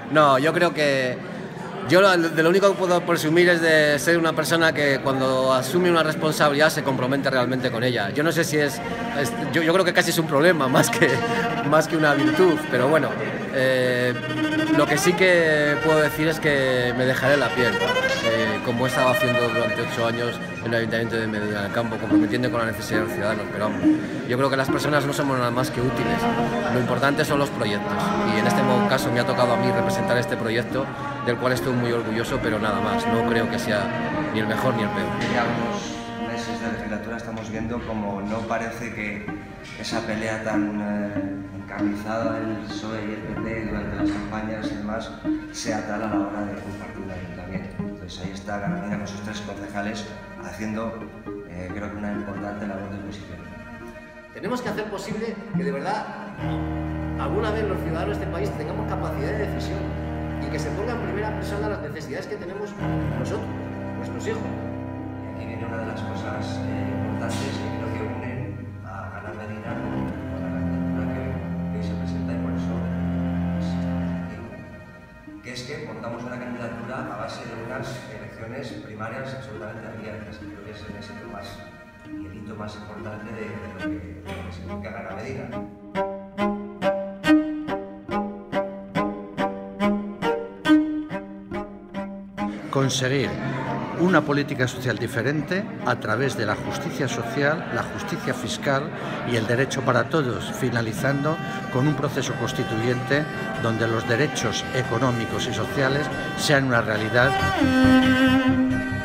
No, yo creo que de lo único que puedo presumir es de ser una persona que cuando asume una responsabilidad se compromete realmente con ella. Yo no sé si yo creo que casi es un problema más que una virtud, pero bueno, lo que sí que puedo decir es que me dejaré la piel, como he estado haciendo durante 8 años en el Ayuntamiento de Medina del Campo, comprometiendo con la necesidad de los ciudadanos. Pero vamos, yo creo que las personas no somos nada más que útiles, lo importante son los proyectos, y en este caso me ha tocado a mí representar este proyecto, del cual estoy muy orgulloso, pero nada más, no creo que sea ni el mejor ni el peor. Ya unos meses de legislatura estamos viendo como no parece que esa pelea tan encarnizada del PSOE y el PP durante las campañas y demás sea tal a la hora de compartir un ayuntamiento. Entonces ahí está Granadina con sus 3 concejales haciendo, creo que una importante labor de oposición. Tenemos que hacer posible que de verdad alguna vez los ciudadanos de este país tengamos capacidad de decisión y que se ponga en primera persona las necesidades que tenemos nosotros, nuestros hijos. Y aquí viene una de las cosas importantes que creo que unen a Granada Medina con la candidatura que hoy se presenta, y por eso que es que montamos una candidatura a base de unas elecciones primarias absolutamente abiertas, que creo que es el éxito más y el hito más importante de lo que significa Granada Medina. Conseguir una política social diferente a través de la justicia social, la justicia fiscal y el derecho para todos, finalizando con un proceso constituyente donde los derechos económicos y sociales sean una realidad.